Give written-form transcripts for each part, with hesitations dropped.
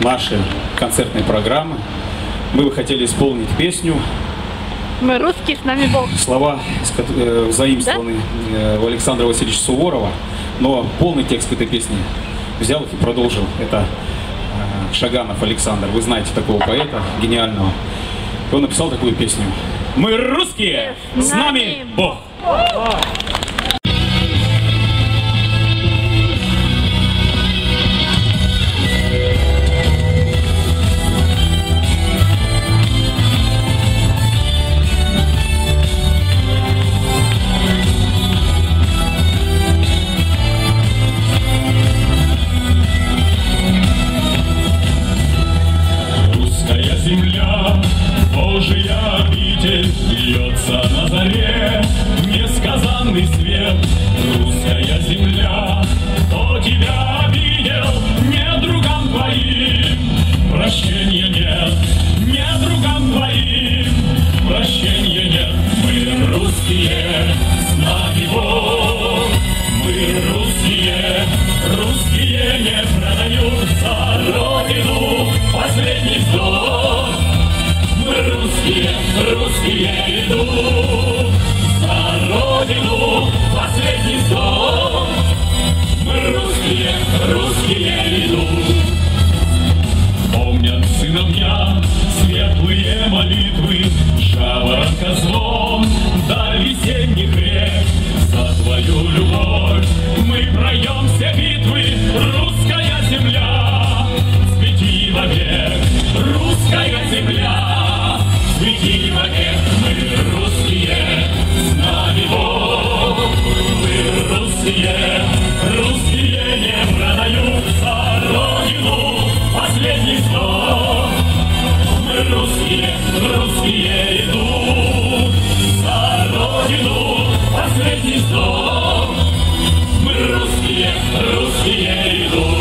нашей концертной программы. Мы бы хотели исполнить песню. Мы русские, с нами Бог. Слова заимствованы у Александра Васильевича Суворова, но полный текст этой песни взял и продолжил. Это Шаганов Александр. Вы знаете такого поэта гениального. И он написал такую песню. Мы русские, с нами Бог. Божия обитель льется на заре, несказанный свет. Русская земля, кто тебя обидел, не другам твоим прощения нет, не другам твоим прощения нет. Мы русские, с нами Бог, мы русские, русские не продают за родину последний вздох. Мы русские, русские идут за родину последний вздох. Мы русские, русские идут. Помнят сыновья светлые молитвы, жаворонка звон до весенних рек. За твою любовь мы пройдем все битвы. Русская земля, цвети вовек, русская земля. Цвети вовек, мы русские, с нами Бог. Мы русские, русские не продаются родину последний вздох. Мы русские, русские идут за родину последний вздох. Мы русские, русские идут.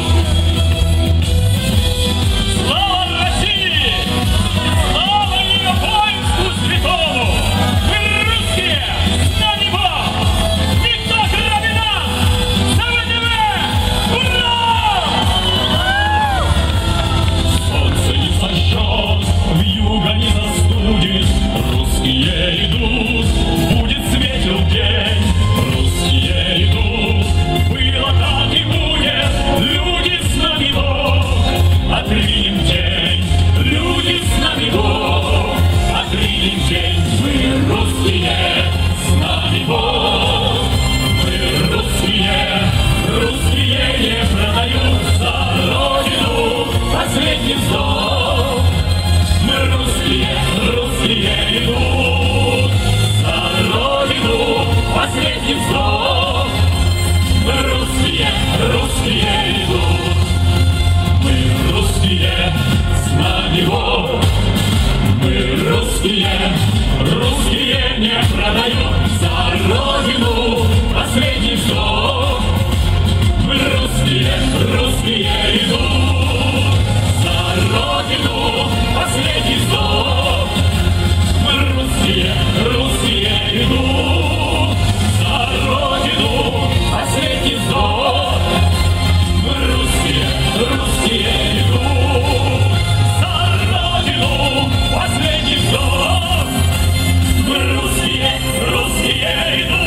Русские идут, будет светел день. Русские идут, было так и будет. Люди с нами Бог, отринем день. Люди с нами Бог, отринем день. Мы русские, с нами Бог. Мы русские, русские не продаются родину последний вздох. Мы русские, русские идут за родину последний вздох. Мы русские, русские идут. Мы русские, с нами Бог. Мы русские, русские не продают за родину последний вздох. Мы русские, русские идут за родину последний вздох. Мы русские, русские идут за родину последний вздох. Мы русские, русские идут за родину последний вздох. Мы русские, русские идут.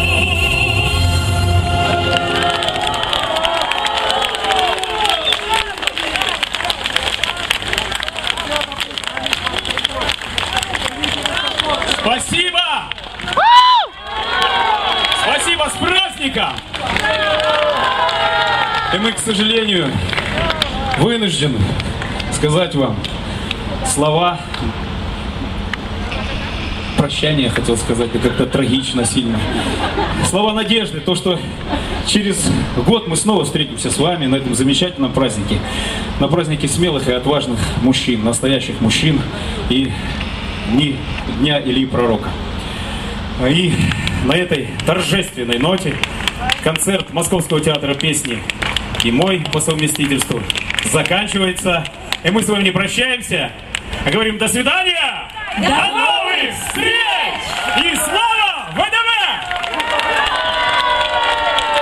Спасибо! Спасибо, с праздником! И мы, к сожалению, вынуждены сказать вам слова прощания, хотел сказать, да как-то трагично сильно. Слова надежды, то, что через год мы снова встретимся с вами на этом замечательном празднике. На празднике смелых и отважных мужчин, настоящих мужчин и Дня Ильи Пророка. И на этой торжественной ноте концерт Московского театра песни и мой по совместительству заканчивается. И мы с вами не прощаемся, а говорим до свидания! До новых встреч! И слава ВДВ!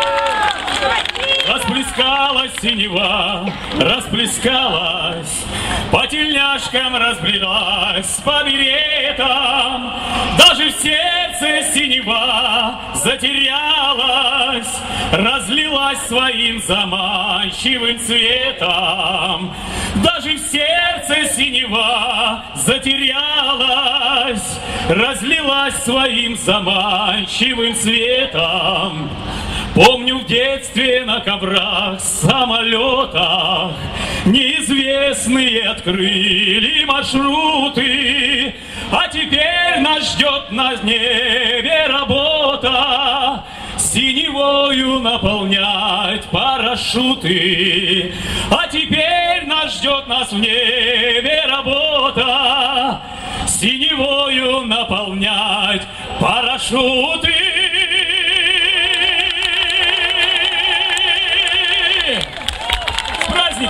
Расплескалась синева, расплескалась, по тельняшкам разбрелась по беретам, даже в сердце синева затерялась, разлилась своим заманчивым цветом. Даже в сердце синева затерялась, разлилась своим заманчивым цветом. Помню, в детстве на коврах, самолетах неизвестные открыли маршруты, а теперь нас ждет на небе работа синевою наполнять парашюты. А теперь нас ждет в небе работа синевою наполнять парашюты.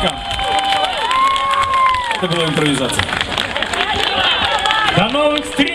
Это была импровизация. До новых встреч!